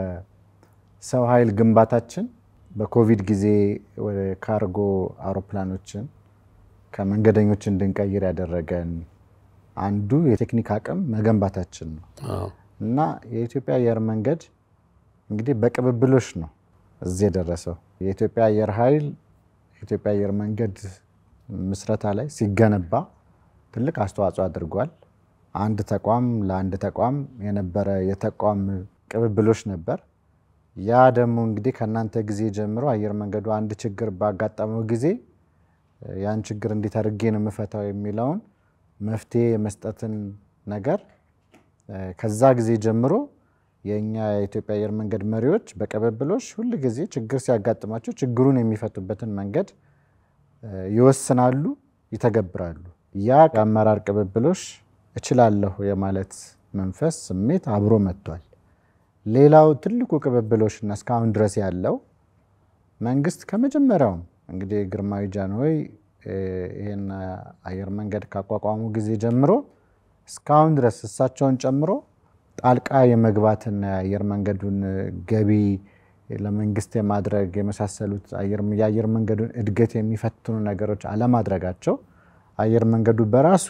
የሰው ኃይል ግንባታችን በኮቪድ ጊዜ ወደ ካርጎ አውሮፕላኖችን ከመንገደኞች እንድንቀይር ያደረገን አንዱ የቴክኒክ አቅም መገንባታችን ነው እና የኢትዮጵያ አየር መንገድ እንግዲህ በቅብብሎሽ ነው እዚህ የደረሰው። የኢትዮጵያ አየር ኃይል የኢትዮጵያ አየር መንገድ ምስረታ ላይ ሲገነባ ትልቅ አስተዋጽኦ አድርጓል። አንድ ተቋም ለአንድ ተቋም የነበረ የተቋም ቅብብሎሽ ነበር። ያ ደግሞ እንግዲህ ከናንተ ጊዜ ጀምሮ አየር መንገዱ አንድ ችግር ባጋጠመው ጊዜ ያን ችግር እንዴት አድርጌ ነው የምፈታው የሚለውን መፍትሄ የመስጠትን ነገር ከዛ ጊዜ ጀምሮ የኛ የኢትዮጵያ አየር መንገድ መሪዎች በቅብብሎሽ ሁሉ ጊዜ ችግር ሲያጋጥማቸው ችግሩን የሚፈቱበትን መንገድ ይወስናሉ፣ ይተገብራሉ። ያ የአመራር ቅብብሎሽ እችላለሁ የማለት መንፈስ ስሜት አብሮ መጥቷል። ሌላው ትልቁ ቅብብሎሽና እስካሁን ድረስ ያለው መንግስት ከመጀመሪያው እንግዲህ ግርማዊ ጃንሆይ ይሄን አየር መንገድ ካቋቋሙ ጊዜ ጀምሮ እስካሁን ድረስ እሳቸውን ጨምሮ ጣልቃ የመግባትና የአየር መንገዱን ገቢ ለመንግስት የማድረግ የመሳሰሉት የአየር መንገዱን እድገት የሚፈትኑ ነገሮች አለማድረጋቸው አየር መንገዱ በራሱ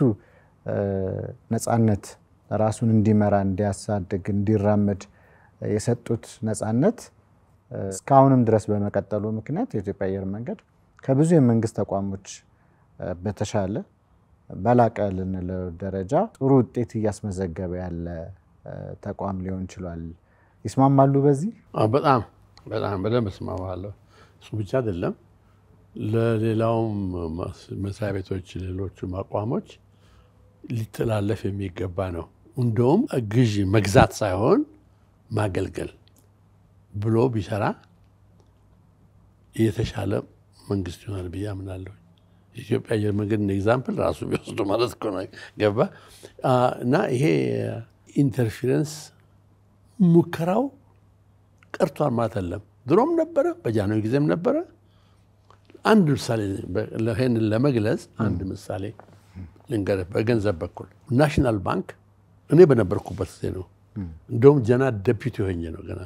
ነፃነት ራሱን እንዲመራ፣ እንዲያሳድግ፣ እንዲራመድ የሰጡት ነፃነት እስካሁንም ድረስ በመቀጠሉ ምክንያት የኢትዮጵያ አየር መንገድ ከብዙ የመንግስት ተቋሞች በተሻለ በላቀ ልንለው ደረጃ ጥሩ ውጤት እያስመዘገበ ያለ ተቋም ሊሆን ይችላል። ይስማማሉ በዚህ? በጣም በጣም በደንብ እስማማለሁ። እሱ ብቻ አይደለም፣ ለሌላውም መስሪያ ቤቶች ሌሎቹም አቋሞች ሊተላለፍ የሚገባ ነው። እንደውም ግዥ መግዛት ሳይሆን ማገልገል ብሎ ቢሰራ የተሻለ መንግስት ይሆናል ብዬ አምናለሁ። የኢትዮጵያ አየር መንገድ ኤግዛምፕል ራሱ ቢወስዱ ማለት እኮ ነው ገባ እና ይሄ ኢንተርፌረንስ ሙከራው ቀርቷል ማለት አይደለም። ድሮም ነበረ፣ በጃንሆይ ጊዜም ነበረ። አንድ ምሳሌ ለሄንን ለመግለጽ አንድ ምሳሌ ልንገርህ። በገንዘብ በኩል ናሽናል ባንክ እኔ በነበርኩበት ጊዜ ነው፣ እንደውም ጀና ዴፒቲ ሆኜ ነው ገና።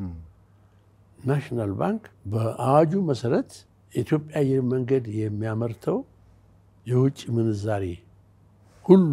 ናሽናል ባንክ በአዋጁ መሰረት የኢትዮጵያ አየር መንገድ የሚያመርተው የውጭ ምንዛሪ ሁሉ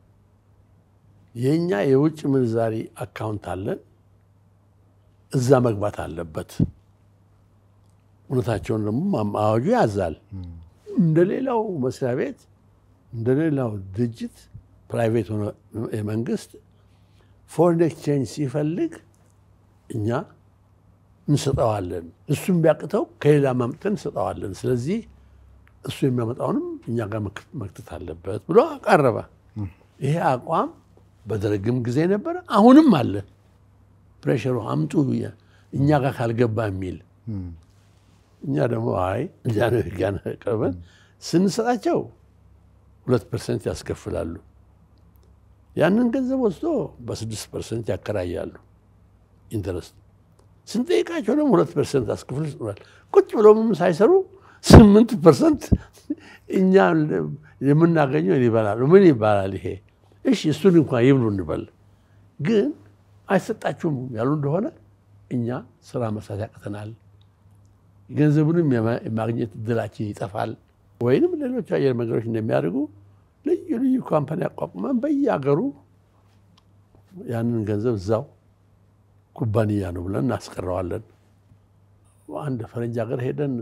የኛ የውጭ ምንዛሪ አካውንት አለን፣ እዛ መግባት አለበት። እውነታቸውን ደግሞ አዋጁ ያዛል። እንደሌላው መስሪያ ቤት እንደሌላው ድርጅት ፕራይቬት ሆነ የመንግስት ፎሬን ኤክስቼንጅ ሲፈልግ እኛ እንሰጠዋለን፣ እሱም ቢያቅተው ከሌላ ማምጠን እንሰጠዋለን። ስለዚህ እሱ የሚያመጣውንም እኛ ጋር መክተት አለበት ብሎ አቀረበ። ይሄ አቋም በደረግም ጊዜ ነበር አሁንም አለ ፕሬሸሩ አምጡ እኛ ጋር ካልገባ የሚል እኛ ደግሞ አይ ጃነ ጋር ቀርበን ስንሰጣቸው ሁለት ፐርሰንት ያስከፍላሉ ያንን ገንዘብ ወስዶ በስድስት ፐርሰንት ያከራያሉ ኢንተረስት ስንጠይቃቸው ደግሞ ሁለት ፐርሰንት አስከፍል ይላል ቁጭ ብለው ምንም ሳይሰሩ ስምንት ፐርሰንት እኛ የምናገኘው ይባላል ምን ይባላል ይሄ እሺ እሱን እንኳን ይብሉ እንበል ግን አይሰጣችሁም ያሉ እንደሆነ እኛ ስራ መስራት ያቀተናል ገንዘቡንም የማግኘት ድላችን ይጠፋል ወይንም ሌሎች አየር መንገዶች እንደሚያደርጉ ልዩ ልዩ ካምፓኒ አቋቁመን በየአገሩ ያንን ገንዘብ እዛው ኩባንያ ነው ብለን እናስቀረዋለን አንድ ፈረንጅ ሀገር ሄደን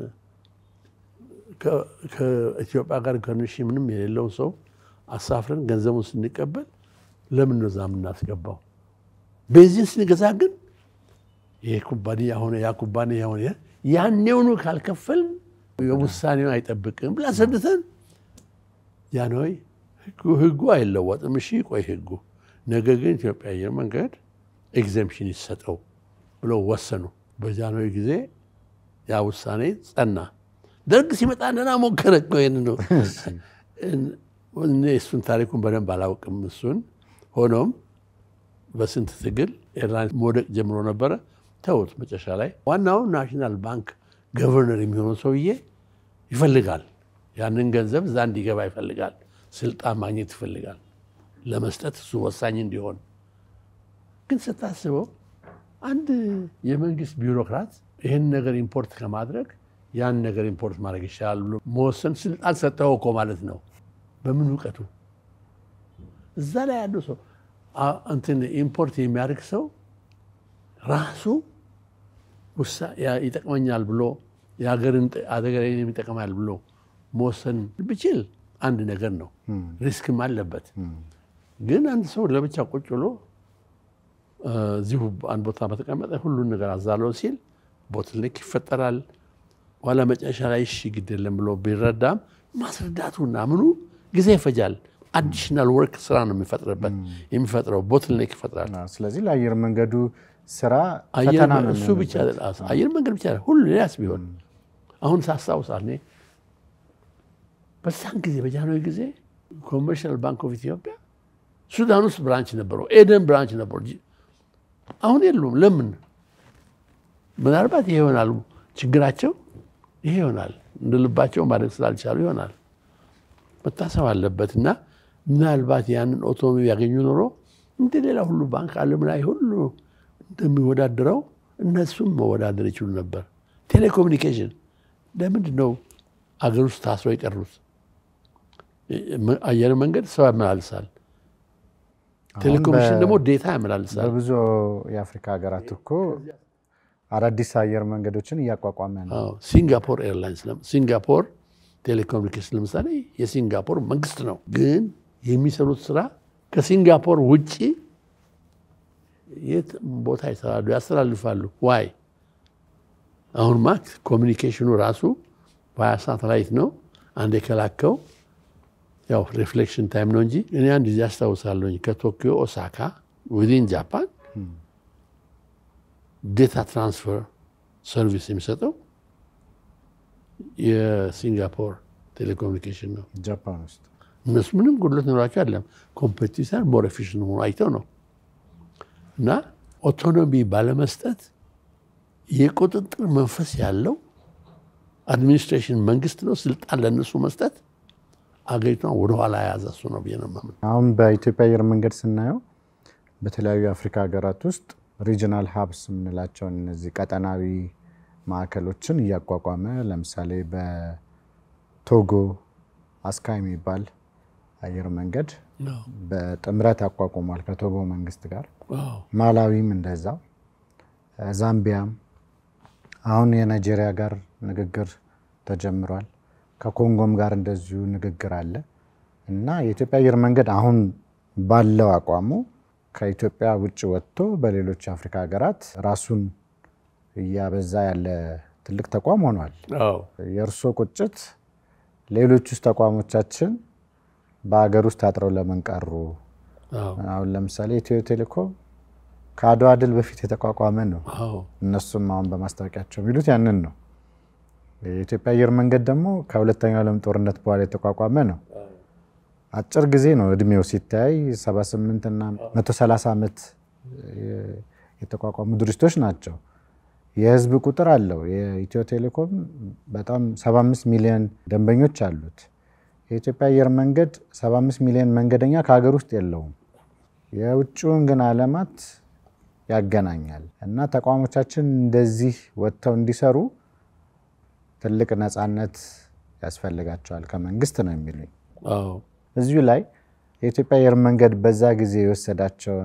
ከኢትዮጵያ ጋር ኮኔክሽን ምንም የሌለው ሰው አሳፍረን ገንዘቡን ስንቀበል ለምን ነው ዛም እናስገባው ቤንዚን ስንገዛ ግን ይሄ ኩባንያ ሆነ ያ ኩባንያ ሆነ ያኔውኑ ካልከፈል የውሳኔው አይጠብቅም ብላ ሰድተን ያ ነው ህጉ አይለወጥም እሺ ቆይ ህጉ ነገር ግን ኢትዮጵያ አየር መንገድ ኤግዘምፕሽን ይሰጠው ብለው ወሰኑ በጃንሆይ ጊዜ ያ ውሳኔ ጸና ደርግ ሲመጣ እንደና ሞከረ ቆይን ነው እኔ እሱን ታሪኩን በደንብ አላውቅም እሱን ሆኖም በስንት ትግል ኤርላይንስ ሞደቅ ጀምሮ ነበር ተውት መጨረሻ ላይ ዋናው ናሽናል ባንክ ገቨርነር የሚሆነው ሰውዬ ይፈልጋል ያንን ገንዘብ እዛ እንዲገባ ይፈልጋል ስልጣን ማግኘት ይፈልጋል ለመስጠት እሱ ወሳኝ እንዲሆን ግን ስታስበው አንድ የመንግስት ቢሮክራት ይሄን ነገር ኢምፖርት ከማድረግ ያን ነገር ኢምፖርት ማድረግ ይችላል ብሎ መወሰን ስልጣን ሰጠው እኮ ማለት ነው በምን ውቀቱ እዛ ላይ ያለው ሰው እንትን ኢምፖርት የሚያደርግ ሰው ራሱ ውሳ ይጠቅመኛል ብሎ ያገርን አደገኝ የሚጠቅማል ብሎ መወሰን ቢችል አንድ ነገር ነው ሪስክም አለበት ግን አንድ ሰው ለብቻ ቁጭ ብሎ እዚሁ አንድ ቦታ በተቀመጠ ሁሉ ነገር አዛለው ሲል ቦትልኔክ ይፈጠራል ወላ መጨረሻ ላይ እሺ ግድለም ብሎ ቢረዳም ማስረዳቱና ምኑ ጊዜ ይፈጃል አዲሽናል ወርክ ስራ ነው የሚፈጥርበት የሚፈጥረው ቦትልኔክ ይፈጥራል ስለዚህ ለአየር መንገዱ ስራ ፈተና ነው እሱ ብቻ አይደለም አየር መንገድ ብቻ ሁሉ ሊያስ ቢሆን አሁን ሳስታውሳለሁ በዛን ጊዜ በጃንሆይ ጊዜ ኮመርሻል ባንክ ኦፍ ኢትዮጵያ ሱዳን ውስጥ ብራንች ነበረው ኤደን ብራንች ነበረው አሁን የሉም ለምን ምናልባት ይሄ ይሆናል ችግራቸው ይሄ ይሆናል እንደልባቸው ማድረግ ስላልቻሉ ይሆናል መታሰብ አለበትና ምናልባት ያንን ኦቶሞቢል ያገኙ ኖሮ እንደሌላ ሁሉ ባንክ ዓለም ላይ ሁሉ እንደሚወዳደረው እነሱም መወዳደር ይችሉ ነበር ቴሌኮሙኒኬሽን ለምንድን ነው አገር ውስጥ ታስሮ የቀሩት አየር መንገድ ሰው ያመላልሳል ቴሌኮሙኒኬሽን ደግሞ ዴታ ያመላልሳል በብዙ የአፍሪካ ሀገራት እኮ አዳዲስ አየር መንገዶችን እያቋቋመ ነው አዎ ሲንጋፖር ኤርላይንስ ነው ሲንጋፖር ቴሌኮሙኒኬሽን ለምሳሌ የሲንጋፖር መንግስት ነው ግን የሚሰሩት ስራ ከሲንጋፖር ውጪ የት ቦታ ይሰራሉ ያስተላልፋሉ ዋይ አሁን ማክ ኮሙኒኬሽኑ ራሱ ቫያ ሳተላይት ነው አንዴ ከላከው ያው ሪፍሌክሽን ታይም ነው እንጂ እኔ አንድ ጊዜ አስታውሳለሁ ከቶኪዮ ኦሳካ within ጃፓን ዴታ ትራንስፈር ሰርቪስ የሚሰጠው የሲንጋፖር ቴሌኮሙኒኬሽን ነው ጃፓን ውስጥ እነሱ ምንም ጉድለት ኖራቸው አይደለም ኮምፒቲተር ሞር ኤፊሽንት ሆኖ አይተው ነው እና ኦቶኖሚ ባለመስጠት የቁጥጥር መንፈስ ያለው አድሚኒስትሬሽን መንግስት ነው ስልጣን ለነሱ መስጠት አገሪቷን ወደ ኋላ ያዛሱ ነው በየነማም አሁን በኢትዮጵያ አየር መንገድ ስናየው በተለያዩ አፍሪካ ሀገራት ውስጥ ሪጂናል ሀብስ ምንላቸው እነዚህ ቀጠናዊ ማዕከሎችን እያቋቋመ ለምሳሌ በቶጎ አስካይ የሚባል አየር መንገድ በጥምረት አቋቁሟል ከቶጎ መንግስት ጋር ማላዊም እንደዛው ዛምቢያም አሁን የናይጄሪያ ጋር ንግግር ተጀምሯል ከኮንጎም ጋር እንደዚሁ ንግግር አለ እና የኢትዮጵያ አየር መንገድ አሁን ባለው አቋሙ ከኢትዮጵያ ውጭ ወጥቶ በሌሎች አፍሪካ ሀገራት ራሱን ያበዛ ያለ ትልቅ ተቋም ሆኗል አዎ የርሶ ቁጭት ሌሎች ተቋሞቻችን በአገር ውስጥ አጥረው ለምን ቀሩ አሁን ለምሳሌ ኢትዮ ቴሌኮም ከአድዋ ድል በፊት የተቋቋመ ነው። እነሱም አሁን በማስታወቂያቸው የሚሉት ያንን ነው። የኢትዮጵያ አየር መንገድ ደግሞ ከሁለተኛው ዓለም ጦርነት በኋላ የተቋቋመ ነው። አጭር ጊዜ ነው እድሜው ሲታይ ሰባ ስምንት እና መቶ ሰላሳ ዓመት የተቋቋሙ ድርጅቶች ናቸው። የህዝብ ቁጥር አለው። የኢትዮ ቴሌኮም በጣም ሰባ አምስት ሚሊዮን ደንበኞች አሉት። የኢትዮጵያ አየር መንገድ ሰባ አምስት ሚሊዮን መንገደኛ ከሀገር ውስጥ የለውም። የውጭውን ግን ዓለማት ያገናኛል እና ተቋሞቻችን እንደዚህ ወጥተው እንዲሰሩ ትልቅ ነፃነት ያስፈልጋቸዋል ከመንግስት ነው የሚሉኝ። አዎ እዚሁ ላይ የኢትዮጵያ አየር መንገድ በዛ ጊዜ የወሰዳቸውን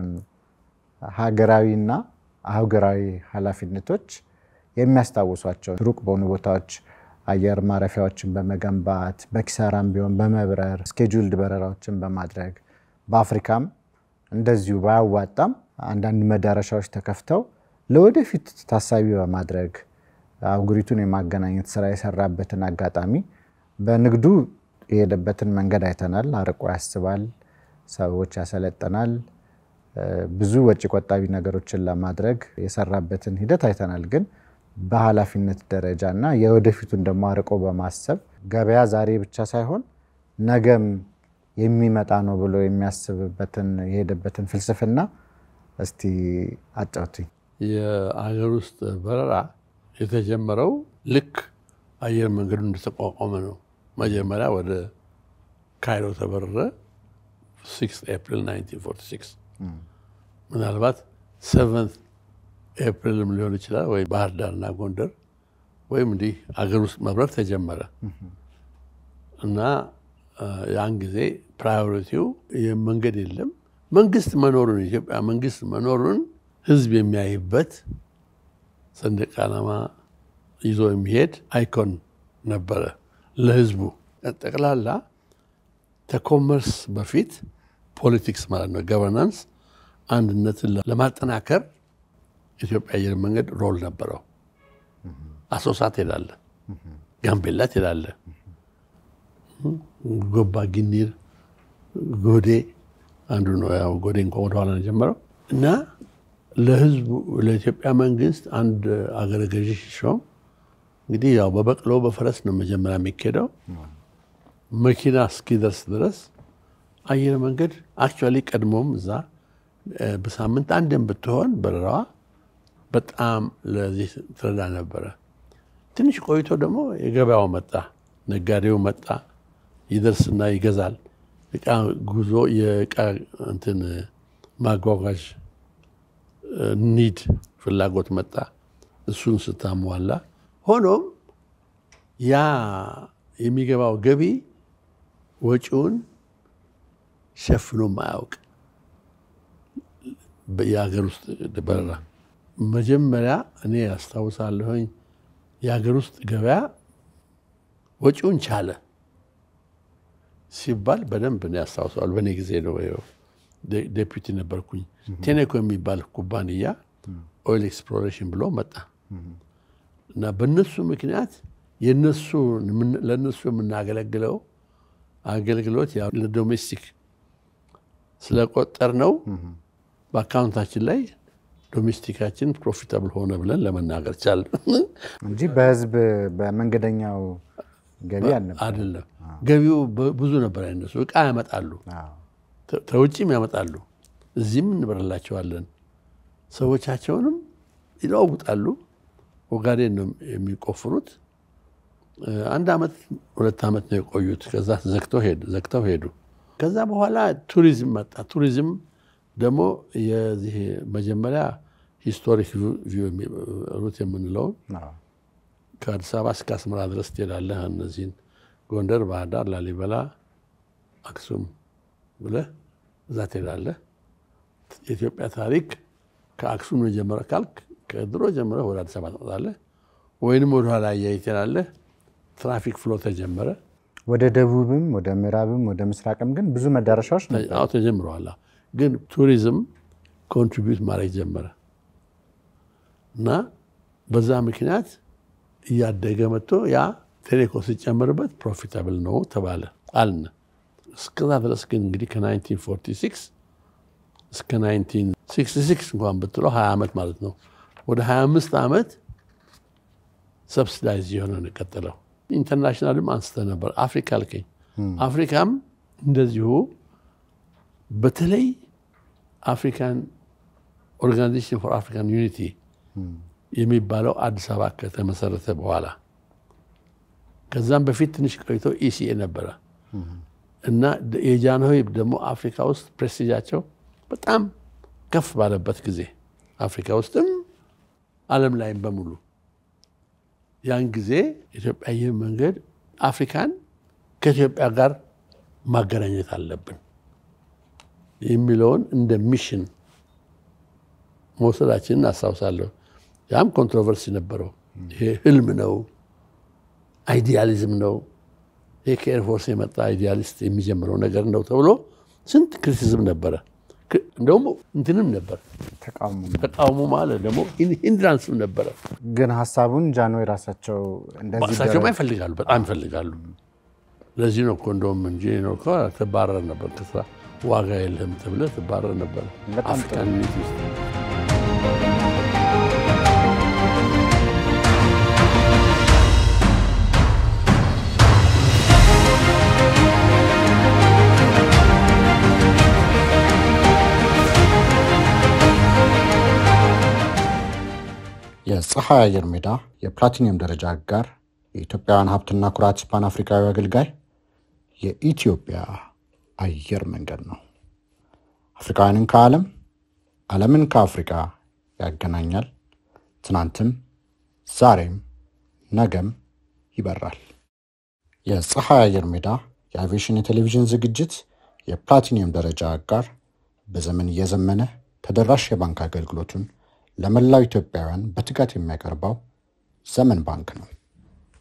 ሀገራዊና አህጉራዊ ኃላፊነቶች የሚያስታውሷቸው ሩቅ በሆኑ ቦታዎች አየር ማረፊያዎችን በመገንባት በኪሳራም ቢሆን በመብረር ስኬጁልድ በረራዎችን በማድረግ በአፍሪካም እንደዚሁ ባያዋጣም አንዳንድ መዳረሻዎች ተከፍተው ለወደፊት ታሳቢ በማድረግ አህጉሪቱን የማገናኘት ስራ የሰራበትን አጋጣሚ በንግዱ የሄደበትን መንገድ አይተናል። አርቆ ያስባል፣ ሰዎች ያሰለጠናል፣ ብዙ ወጪ ቆጣቢ ነገሮችን ለማድረግ የሰራበትን ሂደት አይተናል። ግን በኃላፊነት ደረጃና የወደፊቱን ደግሞ አርቆ በማሰብ ገበያ ዛሬ ብቻ ሳይሆን ነገም የሚመጣ ነው ብሎ የሚያስብበትን የሄደበትን ፍልስፍና እስቲ አጫውቱኝ። የአገር ውስጥ በረራ የተጀመረው ልክ አየር መንገዱ እንደተቋቋመ ነው። መጀመሪያ ወደ ካይሮ ተበረረ ሲክስ ኤፕሪል ናይንቲን ፎርቲ ሲክስ። ምናልባት ሰቨንት ኤፕሪልም ሊሆን ይችላል ወይ ባህር ዳርና ጎንደር ወይም እንዲህ አገር ውስጥ መብረር ተጀመረ እና ያን ጊዜ ፕራዮሪቲው የመንገድ የለም መንግስት መኖሩን ኢትዮጵያ መንግስት መኖሩን ህዝብ የሚያይበት ሰንደቅ ዓላማ ይዞ የሚሄድ አይኮን ነበረ ለህዝቡ። ጠቅላላ ከኮመርስ በፊት ፖለቲክስ ማለት ነው ገቨርናንስ አንድነትን ለማጠናከር ኢትዮጵያ አየር መንገድ ሮል ነበረው። አሶሳ ትሄዳለ፣ ጋምቤላ ትሄዳለ፣ ጎባ ጊኒር፣ ጎዴ አንዱ ነው። ያው ጎዴ እንኳን ወደ ኋላ ነው የጀመረው እና ለህዝቡ ለኢትዮጵያ መንግስት አንድ አገረ ገዢ ሲሾም እንግዲህ ያው በበቅሎ በፈረስ ነው መጀመሪያ የሚኬደው። መኪና እስኪደርስ ድረስ አየር መንገድ አክቹዋሊ ቀድሞም እዛ በሳምንት አንድም ብትሆን በረራዋ በጣም ለዚህ ትረዳ ነበረ። ትንሽ ቆይቶ ደግሞ የገበያው መጣ፣ ነጋዴው መጣ፣ ይደርስና ይገዛል። እቃ ጉዞ የእቃ እንትን ማጓጓዥ ኒድ ፍላጎት መጣ። እሱን ስታሟላ ሆኖም ያ የሚገባው ገቢ ወጪውን ሸፍኖ ማያውቅ የሀገር ውስጥ በረራ መጀመሪያ እኔ ያስታውሳለሁኝ የሀገር ውስጥ ገበያ ወጪውን ቻለ ሲባል በደንብ ነው ያስታውሳል። በእኔ ጊዜ ነው ዴፒቲ ነበርኩኝ። ቴኔኮ የሚባል ኩባንያ ኦይል ኤክስፕሎሬሽን ብሎ መጣ እና በእነሱ ምክንያት የነሱ ለነሱ የምናገለግለው አገልግሎት ያው ለዶሜስቲክ ስለቆጠር ነው በአካውንታችን ላይ ዶሜስቲካችን ፕሮፊታብል ሆነ ብለን ለመናገር ቻል እንጂ በህዝብ በመንገደኛው ገቢ አይደለም። ገቢው ብዙ ነበር። አይነሱ እቃ ያመጣሉ፣ ተውጪም ያመጣሉ፣ እዚህም እንበረላቸዋለን። ሰዎቻቸውንም ይለዋውጣሉ። ኦጋዴን ነው የሚቆፍሩት። አንድ አመት ሁለት አመት ነው የቆዩት። ከዛ ዘግተው ሄዱ ዘግተው ሄዱ። ከዛ በኋላ ቱሪዝም መጣ። ቱሪዝም ደግሞ የዚህ መጀመሪያ ሂስቶሪክ ቪው ሩት የምንለው ከአዲስ አበባ እስከ አስመራ ድረስ ትሄዳለህ። እነዚህን ጎንደር፣ ባህር ዳር፣ ላሊበላ፣ አክሱም ብለህ እዛ ትሄዳለህ። የኢትዮጵያ ታሪክ ከአክሱም ነው ጀመረ ካልክ ከድሮ ጀምረህ ወደ አዲስ አበባ ትመጣለህ፣ ወይንም ወደ ኋላ እያይተናለህ። ትራፊክ ፍሎ ተጀመረ። ወደ ደቡብም ወደ ምዕራብም ወደ ምስራቅም ግን ብዙ መዳረሻዎች ነበሩ ተጀምረዋል። ግን ቱሪዝም ኮንትሪቢዩት ማድረግ ጀመረ እና በዛ ምክንያት እያደገ መጥቶ ያ ቴሌኮ ሲጨመርበት ፕሮፊታብል ነው ተባለ አልን። እስከዛ ድረስ ግን እንግዲህ ከናይንቲን ፎርቲ ሲክስ እስከ ናይንቲን ሲክስቲ ሲክስ እንኳን ብትለው ሀያ ዓመት ማለት ነው። ወደ ሀያ አምስት ዓመት ሰብሲዳይዝ የሆነ ነው የቀጠለው። ኢንተርናሽናልም አንስተ ነበር። አፍሪካ ልከኝ አፍሪካም እንደዚሁ በተለይ አፍሪካን ኦርጋናይዜሽን ፎር አፍሪካን ዩኒቲ የሚባለው አዲስ አበባ ከተመሰረተ በኋላ ከዛም በፊት ትንሽ ቆይቶ ኢሲኤ ነበረ እና የጃንሆይ ደግሞ አፍሪካ ውስጥ ፕሬስቲጃቸው በጣም ከፍ ባለበት ጊዜ አፍሪካ ውስጥም ዓለም ላይም በሙሉ ያን ጊዜ ኢትዮጵያ አየር መንገድ አፍሪካን ከኢትዮጵያ ጋር ማገናኘት አለብን የሚለውን እንደ ሚሽን መውሰዳችንን አስታውሳለሁ። ያም ኮንትሮቨርሲ ነበረው። ይሄ ህልም ነው፣ አይዲያሊዝም ነው፣ ይሄ ከኤርፎርስ የመጣ አይዲያሊስት የሚጀምረው ነገር ነው ተብሎ ስንት ክሪቲሲዝም ነበረ። እንደውም እንትንም ነበር ተቃውሞ ተቃውሞ ማለት ደግሞ ኢንድራንስም ነበረ። ግን ሐሳቡን ጃንሆይ ራሳቸው እንደዚህ ራሳቸው ይፈልጋሉ፣ በጣም ይፈልጋሉ። ለዚህ ነው እኮ እንደውም እንጂ ነው እኮ ተባረረ ነበር። ከስራ ዋጋ የለም ተብለ ተባረረ ነበር። አፍሪካን ዩኒቲ ውስጥ የፀሐይ አየር ሜዳ የፕላቲኒየም ደረጃ አጋር የኢትዮጵያውያን ሀብትና ኩራት ፓን አፍሪካዊ አገልጋይ የኢትዮጵያ አየር መንገድ ነው። አፍሪካውያንን ከዓለም ዓለምን ከአፍሪካ ያገናኛል። ትናንትም ዛሬም ነገም ይበራል። የፀሐይ አየር ሜዳ የአቪዬሽን የቴሌቪዥን ዝግጅት የፕላቲኒየም ደረጃ አጋር በዘመን እየዘመነ ተደራሽ የባንክ አገልግሎቱን ለመላው ኢትዮጵያውያን በትጋት የሚያቀርበው ዘመን ባንክ ነው።